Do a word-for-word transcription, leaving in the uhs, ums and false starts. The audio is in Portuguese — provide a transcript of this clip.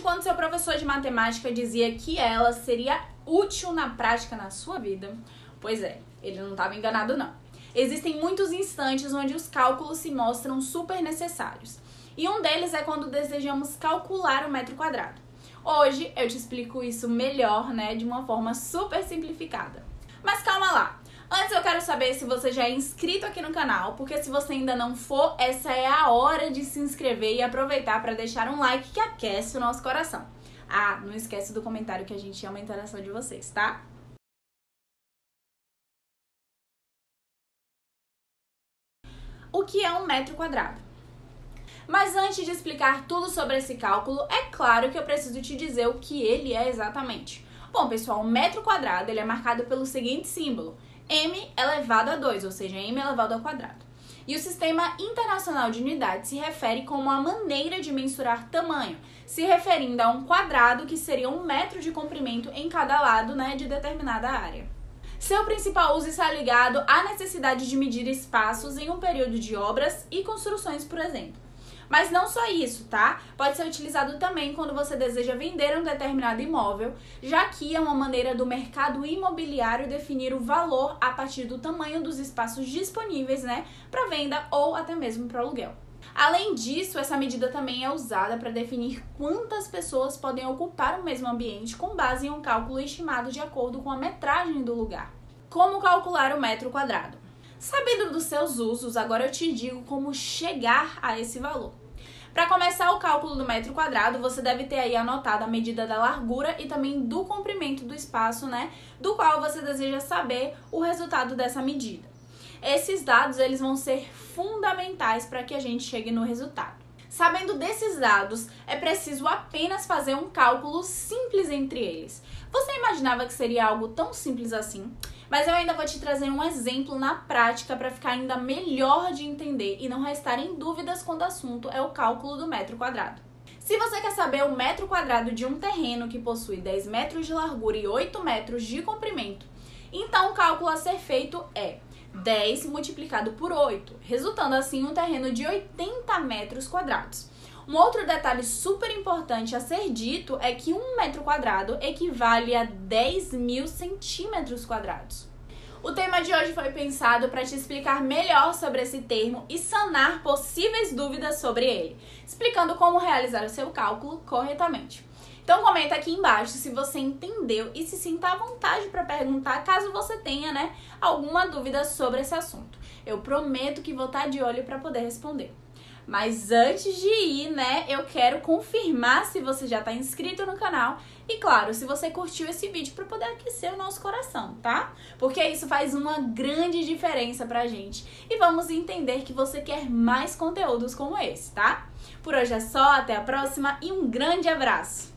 quando seu professor de matemática dizia que ela seria útil na prática na sua vida? Pois é, ele não estava enganado não. Existem muitos instantes onde os cálculos se mostram super necessários. E um deles é quando desejamos calcular o metro quadrado. Hoje eu te explico isso melhor, né, de uma forma super simplificada. Mas calma lá! Antes eu quero saber se você já é inscrito aqui no canal, porque se você ainda não for, essa é a hora de se inscrever e aproveitar para deixar um like que aquece o nosso coração. Ah, não esquece do comentário que a gente ama a interação de vocês, tá? O que é um metro quadrado? Mas antes de explicar tudo sobre esse cálculo, é claro que eu preciso te dizer o que ele é exatamente. Bom, pessoal, o metro quadrado ele é marcado pelo seguinte símbolo: m elevado a dois, ou seja, m elevado ao quadrado. E o Sistema Internacional de Unidades se refere como a maneira de mensurar tamanho, se referindo a um quadrado que seria um metro de comprimento em cada lado, né, de determinada área. Seu principal uso está ligado à necessidade de medir espaços em um período de obras e construções, por exemplo. Mas não só isso, tá? Pode ser utilizado também quando você deseja vender um determinado imóvel, já que é uma maneira do mercado imobiliário definir o valor a partir do tamanho dos espaços disponíveis, né, para venda ou até mesmo para aluguel. Além disso, essa medida também é usada para definir quantas pessoas podem ocupar o mesmo ambiente com base em um cálculo estimado de acordo com a metragem do lugar. Como calcular o metro quadrado? Sabendo dos seus usos, agora eu te digo como chegar a esse valor. Para começar o cálculo do metro quadrado, você deve ter aí anotado a medida da largura e também do comprimento do espaço, né, do qual você deseja saber o resultado dessa medida. Esses dados eles vão ser fundamentais para que a gente chegue no resultado. Sabendo desses dados, é preciso apenas fazer um cálculo simples entre eles. Você imaginava que seria algo tão simples assim? Mas eu ainda vou te trazer um exemplo na prática para ficar ainda melhor de entender e não restarem dúvidas quando o assunto é o cálculo do metro quadrado. Se você quer saber o metro quadrado de um terreno que possui dez metros de largura e oito metros de comprimento, então o cálculo a ser feito é dez multiplicado por oito, resultando assim um terreno de oitenta metros quadrados. Um outro detalhe super importante a ser dito é que um metro quadrado equivale a dez mil centímetros quadrados. O tema de hoje foi pensado para te explicar melhor sobre esse termo e sanar possíveis dúvidas sobre ele, explicando como realizar o seu cálculo corretamente. Então comenta aqui embaixo se você entendeu e se sinta à vontade para perguntar caso você tenha, né, alguma dúvida sobre esse assunto. Eu prometo que vou estar de olho para poder responder. Mas antes de ir, né, eu quero confirmar se você já está inscrito no canal e, claro, se você curtiu esse vídeo para poder aquecer o nosso coração, tá? Porque isso faz uma grande diferença pra gente e vamos entender que você quer mais conteúdos como esse, tá? Por hoje é só, até a próxima e um grande abraço!